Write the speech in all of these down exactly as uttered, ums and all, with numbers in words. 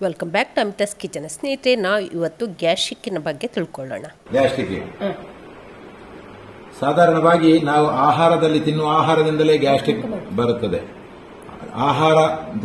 Welcome back to Amita's kitchen. ಸ್ನೇಹಿತರೆ, ನಾವು ಇವತ್ತು ಗ್ಯಾಸ್ಟ್ರಿಕ್ಕಿನ ಬಗ್ಗೆ ತಿಳ್ಕೊಳ್ಳೋಣ. ಗ್ಯಾಸ್ಟ್ರಿಕ್ ಸಾಧಾರಣವಾಗಿ ನಾವು ಆಹಾರದಲ್ಲಿ ತಿನ್ನುವ ಆಹಾರದಿಂದಲೇ ಗ್ಯಾಸ್ಟ್ರಿಕ್ ಬರುತ್ತದೆ. ಆಹಾರ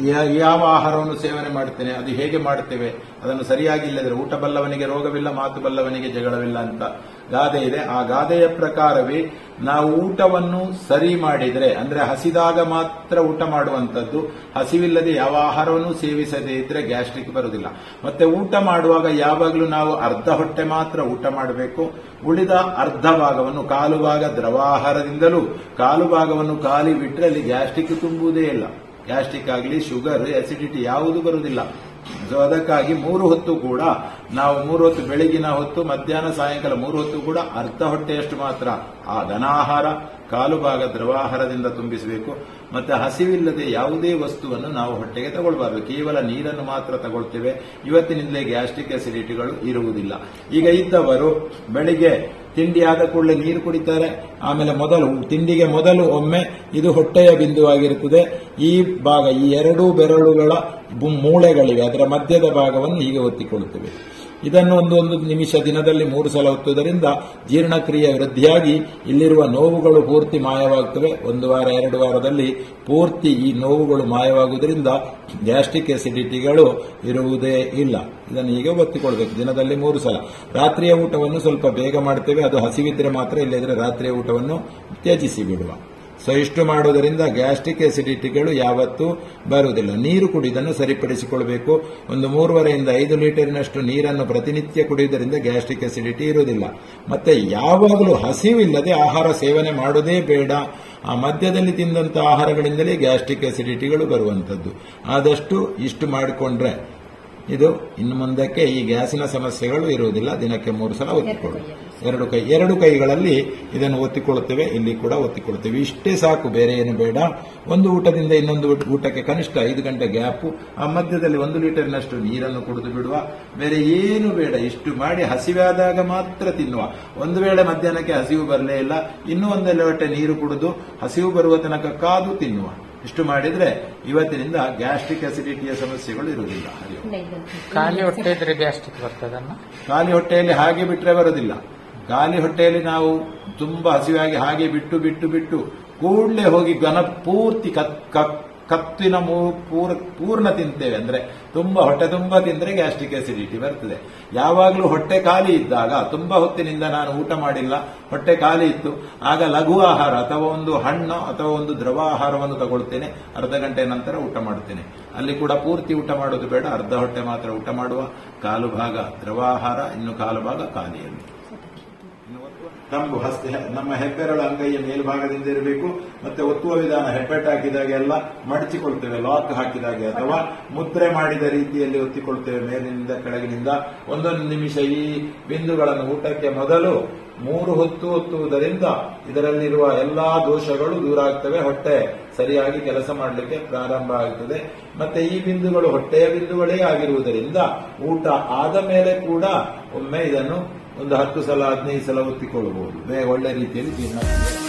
ಯಾವ ಆಹಾರವನ್ನು ಸೇವನೆ ಮಾಡುತ್ತೇನೆ, ಅದು ಹೇಗೆ ಮಾಡುತ್ತೇವೆ, ಅದನ್ನು ಸರಿಯಾಗಿ ಇಲ್ಲದ್ರೆ ಊಟ ಬಲ್ಲವನಿಗೆ ರೋಗವಿಲ್ಲ, ಮಾತು ಬಲ್ಲವನಿಗೆ ಜಗಳವಿಲ್ಲ ಅಂತ ಗಾದೆ ಇದೆ. ಆ ಗಾದೆಯ ಪ್ರಕಾರವೇ ನಾವು ಊಟವನ್ನು ಸರಿ ಮಾಡಿದರೆ, ಅಂದ್ರೆ ಹಸಿದಾಗ ಮಾತ್ರ ಊಟ ಮಾಡುವಂತದ್ದು, ಹಸಿವಿಲ್ಲದೆ ಯಾವ ಆಹಾರವನ್ನು ಸೇವಿಸದೇ ಇದ್ರೆ ಗ್ಯಾಸ್ಟ್ರಿಕ್ ಬರುವುದಿಲ್ಲ. ಮತ್ತೆ ಊಟ ಮಾಡುವಾಗ ಯಾವಾಗಲೂ ನಾವು ಅರ್ಧ ಹೊಟ್ಟೆ ಮಾತ್ರ ಊಟ ಮಾಡಬೇಕು. ಉಳಿದ ಅರ್ಧ ಭಾಗವನ್ನು, ಕಾಲು ಭಾಗ ದ್ರವಾಹಾರದಿಂದಲೂ ಕಾಲು ಭಾಗವನ್ನು ಖಾಲಿ ಬಿಟ್ಟರೆ ಅಲ್ಲಿ ಗ್ಯಾಸ್ಟ್ರಿಕ್ ತುಂಬುವುದೇ ಇಲ್ಲ. ಗ್ಯಾಸ್ಟ್ರಿಕ್ ಆಗಲಿ, ಶುಗರ್, ಅಸಿಡಿಟಿ ಯಾವುದು ಬರುವುದಿಲ್ಲ. ಸೊ ಅದಕ್ಕಾಗಿ ಮೂರು ಹೊತ್ತು ಕೂಡ ನಾವು ಮೂರು ಹೊತ್ತು, ಬೆಳಗಿನ ಹೊತ್ತು, ಮಧ್ಯಾಹ್ನ, ಸಾಯಂಕಾಲ ಮೂರು ಹೊತ್ತು ಕೂಡ ಅರ್ಧ ಹೊಟ್ಟೆಯಷ್ಟು ಮಾತ್ರ ಆ ಘನಾಹಾರ, ಕಾಲು ಭಾಗ ದ್ರವಾಹಾರದಿಂದ ತುಂಬಿಸಬೇಕು. ಮತ್ತೆ ಹಸಿವಿಲ್ಲದೆ ಯಾವುದೇ ವಸ್ತುವನ್ನು ನಾವು ಹೊಟ್ಟೆಗೆ ತಗೊಳ್ಬಾರದು. ಕೇವಲ ನೀರನ್ನು ಮಾತ್ರ ತಗೊಳ್ತೇವೆ. ಇವತ್ತಿನಿಂದಲೇ ಗ್ಯಾಸ್ಟ್ರಿಕ್ ಅಸಿಡಿಟಿಗಳು ಇರುವುದಿಲ್ಲ. ಈಗ ಇದ್ದವರು ಬೆಳಿಗ್ಗೆ ತಿಂಡಿ ಆದ ಕೂಡಲೇ ನೀರು ಕುಡಿತಾರೆ. ಆಮೇಲೆ ಮೊದಲು ತಿಂಡಿಗೆ ಮೊದಲು ಒಮ್ಮೆ ಇದು ಹೊಟ್ಟೆಯ ಬಿಂದುವಾಗಿರುತ್ತದೆ. ಈ ಭಾಗ, ಈ ಎರಡೂ ಬೆರಳುಗಳ ಮೂಳೆಗಳಿವೆ, ಅದರ ಮಧ್ಯದ ಭಾಗವನ್ನು ಹೀಗೆ ಒತ್ತಿಕೊಳ್ಳುತ್ತೇವೆ. ಇದನ್ನು ಒಂದು ಒಂದು ನಿಮಿಷ ದಿನದಲ್ಲಿ ಮೂರು ಸಲ ಒತ್ತುವುದರಿಂದ ಜೀರ್ಣಕ್ರಿಯೆ ವೃದ್ಧಿಯಾಗಿ ಇಲ್ಲಿರುವ ನೋವುಗಳು ಪೂರ್ತಿ ಮಾಯವಾಗುತ್ತವೆ. ಒಂದು ವಾರ ಎರಡು ವಾರದಲ್ಲಿ ಪೂರ್ತಿ ಈ ನೋವುಗಳು ಮಾಯವಾಗುವುದರಿಂದ ಗ್ಯಾಸ್ಟ್ರಿಕ್ ಅಸಿಡಿಟಿಗಳು ಇರುವುದೇ ಇಲ್ಲ. ಇದನ್ನು ಹೀಗೆ ಒತ್ತಿಕೊಳ್ಬೇಕು ದಿನದಲ್ಲಿ ಮೂರು ಸಲ. ರಾತ್ರಿಯ ಊಟವನ್ನು ಸ್ವಲ್ಪ ಬೇಗ ಮಾಡ್ತೇವೆ, ಅದು ಹಸಿವಿದ್ರೆ ಮಾತ್ರ, ಇಲ್ಲದ್ರೆ ರಾತ್ರಿಯ ಊಟವನ್ನು ತ್ಯಜಿಸಿ ಬಿಡುವ. ಸೊ ಇಷ್ಟು ಮಾಡುವುದರಿಂದ ಗ್ಯಾಸ್ಟ್ರಿಕ್ ಅಸಿಡಿಟಿಗಳು ಯಾವತ್ತೂ ಬರುವುದಿಲ್ಲ. ನೀರು ಕುಡಿಯುವುದನ್ನು ಸರಿಪಡಿಸಿಕೊಳ್ಳಬೇಕು. ಒಂದು ಮೂರುವರೆಯಿಂದ ಐದು ಲೀಟರಿನಷ್ಟು ನೀರನ್ನು ಪ್ರತಿನಿತ್ಯ ಕುಡಿಯುವುದರಿಂದ ಗ್ಯಾಸ್ಟ್ರಿಕ್ ಅಸಿಡಿಟಿ ಇರುವುದಿಲ್ಲ. ಮತ್ತೆ ಯಾವಾಗಲೂ ಹಸಿವಿಲ್ಲದೆ ಆಹಾರ ಸೇವನೆ ಮಾಡುವುದೇ ಬೇಡ. ಆ ಮಧ್ಯದಲ್ಲಿ ತಿಂದಂತಹ ಆಹಾರಗಳಿಂದಲೇ ಗ್ಯಾಸ್ಟ್ರಿಕ್ ಅಸಿಡಿಟಿಗಳು ಬರುವಂತದ್ದು. ಆದಷ್ಟು ಇಷ್ಟು ಮಾಡಿಕೊಂಡ್ರೆ ಇದು ಇನ್ನು ಮುಂದಕ್ಕೆ ಈ ಗ್ಯಾಸಿನ ಸಮಸ್ಯೆಗಳು ಇರುವುದಿಲ್ಲ. ದಿನಕ್ಕೆ ಮೂರು ಸಲ ಒತ್ತಿಕೊಳ್ಳಿ. ಎರಡು ಕೈ ಎರಡು ಕೈಗಳಲ್ಲಿ ಇದನ್ನು ಒತ್ತಿಕೊಳ್ಳುತ್ತೇವೆ, ಇಲ್ಲಿ ಕೂಡ ಒತ್ತಿಕೊಳ್ಳುತ್ತೇವೆ. ಇಷ್ಟೇ ಸಾಕು, ಬೇರೆ ಏನು ಬೇಡ. ಒಂದು ಊಟದಿಂದ ಇನ್ನೊಂದು ಊಟಕ್ಕೆ ಕನಿಷ್ಠ ಐದು ಗಂಟೆ ಗ್ಯಾಪು. ಆ ಮಧ್ಯದಲ್ಲಿ ಒಂದು ಲೀಟರ್ನಷ್ಟು ನೀರನ್ನು ಕುಡಿದು ಬಿಡುವ. ಬೇರೆ ಏನು ಬೇಡ. ಇಷ್ಟು ಮಾಡಿ ಹಸಿವಾದಾಗ ಮಾತ್ರ ತಿನ್ನುವ. ಒಂದು ವೇಳೆ ಮಧ್ಯಾಹ್ನಕ್ಕೆ ಹಸಿವು ಬರಲೇ ಇಲ್ಲ, ಇನ್ನೂ ಒಂದೆಲ್ಲ ಹೊಟ್ಟೆ ನೀರು ಕುಡಿದು ಹಸಿವು ಬರುವ ತನಕ ಕಾದು ತಿನ್ನುವ. ಇಷ್ಟು ಮಾಡಿದ್ರೆ ಇವತ್ತಿನಿಂದ ಗ್ಯಾಸ್ಟ್ರಿಕ್ ಅಸಿಡಿಟಿಯ ಸಮಸ್ಯೆಗಳು ಇರುವುದಿಲ್ಲ. ಖಾಲಿ ಹೊಟ್ಟೆ ಇದ್ರೆ ಗ್ಯಾಸ್ಟ್ರಿಕ್ ಬರ್ತದನ್ನ? ಖಾಲಿ ಹೊಟ್ಟೆಯಲ್ಲಿ ಹಾಗೆ ಬಿಟ್ಟರೆ ಬರುವುದಿಲ್ಲ. ಖಾಲಿ ಹೊಟ್ಟೆಯಲ್ಲಿ ನಾವು ತುಂಬಾ ಹಸಿವಾಗಿ ಹಾಗೆ ಬಿಟ್ಟು ಬಿಟ್ಟು ಬಿಟ್ಟು ಕೂಡಲೇ ಹೋಗಿ ಘನ ಪೂರ್ತಿ ಕತ್ತಿನ ಪೂರ್ಣ ತಿಂತೇವೆ. ಅಂದ್ರೆ ತುಂಬಾ ಹೊಟ್ಟೆ ತುಂಬಾ ತಿಂದ್ರೆ ಗ್ಯಾಸ್ಟ್ರಿಕ್ ಅಸಿಡಿಟಿ ಬರ್ತದೆ. ಯಾವಾಗಲೂ ಹೊಟ್ಟೆ ಖಾಲಿ ಇದ್ದಾಗ, ತುಂಬಾ ಹೊತ್ತಿನಿಂದ ನಾನು ಊಟ ಮಾಡಿಲ್ಲ, ಹೊಟ್ಟೆ ಖಾಲಿ ಇತ್ತು, ಆಗ ಲಘು ಆಹಾರ ಅಥವಾ ಒಂದು ಹಣ್ಣು ಅಥವಾ ಒಂದು ದ್ರವ ಆಹಾರವನ್ನು ತಗೊಳ್ತೇನೆ. ಅರ್ಧ ಗಂಟೆ ನಂತರ ಊಟ ಮಾಡುತ್ತೇನೆ. ಅಲ್ಲಿ ಕೂಡ ಪೂರ್ತಿ ಊಟ ಮಾಡೋದು ಬೇಡ, ಅರ್ಧ ಹೊಟ್ಟೆ ಮಾತ್ರ ಊಟ ಮಾಡುವ. ಕಾಲು ಭಾಗ ದ್ರವ ಆಹಾರ, ಇನ್ನು ಕಾಲು ಭಾಗ ಖಾಲಿಯಲ್ಲಿ. ತಂಬು ಹಸ್ತ ನಮ್ಮ ಹೆಬ್ಬೆರಳು ಅಂಗೈಯ ಮೇಲ್ಭಾಗದಿಂದ ಇರಬೇಕು. ಮತ್ತೆ ಒತ್ತುವ ವಿಧಾನ ಹೆಬ್ಬೆಟ್ಟು ಹಾಕಿದಾಗೆಲ್ಲ ಮಡಚಿಕೊಳ್ತೇವೆ, ಲಾಕ್ ಹಾಕಿದಾಗೆ ಅಥವಾ ಮುದ್ರೆ ಮಾಡಿದ ರೀತಿಯಲ್ಲಿ ಒತ್ತಿಕೊಳ್ತೇವೆ ಮೇಲಿನಿಂದ ಕೆಳಗಿನಿಂದ. ಒಂದೊಂದು ನಿಮಿಷ ಈ ಬಿಂದುಗಳನ್ನು ಊಟಕ್ಕೆ ಮೊದಲು ಮೂರು ಹೊತ್ತು ಒತ್ತುವುದರಿಂದ ಇದರಲ್ಲಿರುವ ಎಲ್ಲಾ ದೋಷಗಳು ದೂರ ಆಗ್ತವೆ. ಹೊಟ್ಟೆ ಸರಿಯಾಗಿ ಕೆಲಸ ಮಾಡಲಿಕ್ಕೆ ಪ್ರಾರಂಭ ಆಗುತ್ತದೆ. ಮತ್ತೆ ಈ ಬಿಂದುಗಳು ಹೊಟ್ಟೆಯ ಬಿಂದುಗಳೇ ಆಗಿರುವುದರಿಂದ ಊಟ ಆದ ಮೇಲೆ ಕೂಡ ಒಮ್ಮೆ ಇದನ್ನು ಒಂದು ಹತ್ತು ಸಲ ಹದಿನೈದು ಸಲ ಒತ್ತಿಕೊಳ್ಳಬಹುದು. ಒಳ್ಳೆ ರೀತಿಯಲ್ಲಿ ಜೀರ್ಣ